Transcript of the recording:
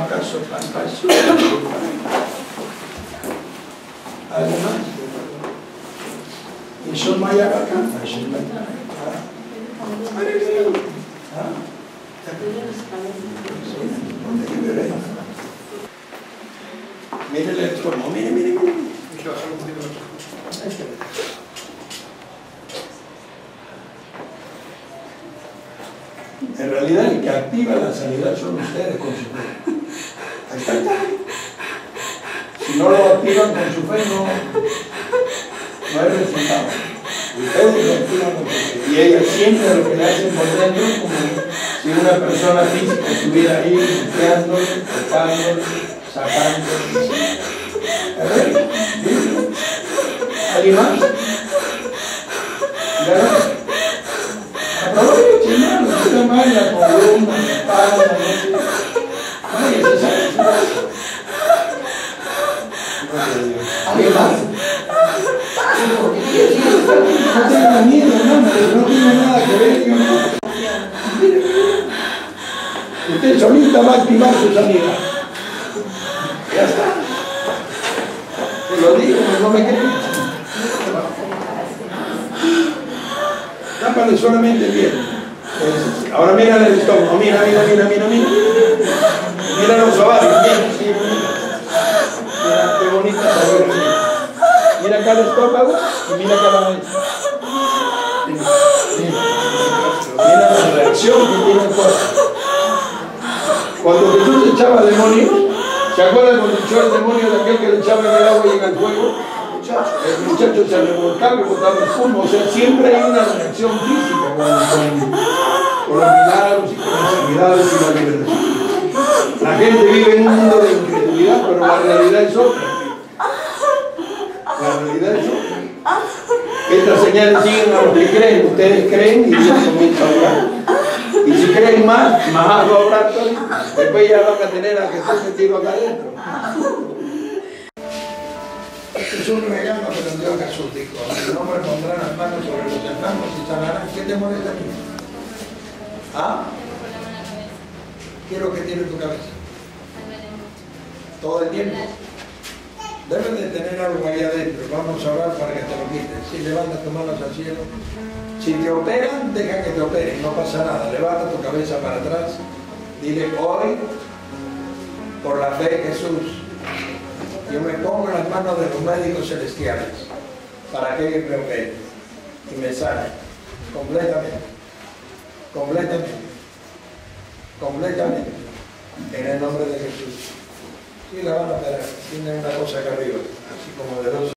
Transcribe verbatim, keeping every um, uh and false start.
acaso fantasía. ¿Algo más? Y son maya bacán, mire el electromo, mire, mire, mire. En realidad el que activa la sanidad son ustedes con su fe. Ahí está, ahí está. Si no lo activan con su fe, no, no hay resultado. Ustedes lo activan con su fe. Y ellas siempre lo que le hacen por dentro es como si una persona física estuviera ahí limpiándole, tocándole, sacándole. A ver, ¿alguien más? ¿Ya? Aproveche, hermano, no se mal la columna, la espalda, no sé. Ay, eso es eso. ¿Alguien más? No tenga miedo, hermano, no tiene nada que ver con nada. Usted solita va a activar su sanidad. Ya está. Te lo digo, no me creen. Tápale solamente bien. Ahora mira el estómago, mira, mira, mira, mira, mira. Mira los ovarios, mira, mira, mira. Mira qué bonita saber. Mira acá el estómago y mira acá la nariz. Mira, mira. Mira la reacción que tiene el cuerpo. Cuando Jesús echaba demonios, ¿se acuerdan cuando echó el demonio de aquel que le echaba en el agua y en el fuego? El muchacho se revolcaba y botaba espuma. O sea, siempre hay una reacción física con, con, con los milagros y con las enfermedades y la liberación. La gente vive en un mundo de incredulidad, pero la realidad es otra. La realidad es otra. Estas señales siguen a los que creen. Ustedes creen y Dios comienza a obrar. Y si creen más, más va a obrar todavía. Después ya van a tener a Jesús metido acá adentro. Jesús regalo, pero Dios Jesús dijo, el hombre pondrá las manos sobre los enfermos y sanarán. ¿Qué te molesta a ti? ¿Ah? ¿Qué es lo que tiene en tu cabeza? Todo el tiempo. Debes de tener algo ahí adentro. Vamos a orar para que te lo quites. Si levantas tus manos al cielo. Si te operan, deja que te operen, no pasa nada. Levanta tu cabeza para atrás. Dile, hoy, por la fe de Jesús, yo me pongo en las manos de los médicos celestiales para que ellos me operen y me sanen completamente, completamente, completamente, en el nombre de Jesús. Y la van a operar, tiene una cosa acá arriba, así como de dos.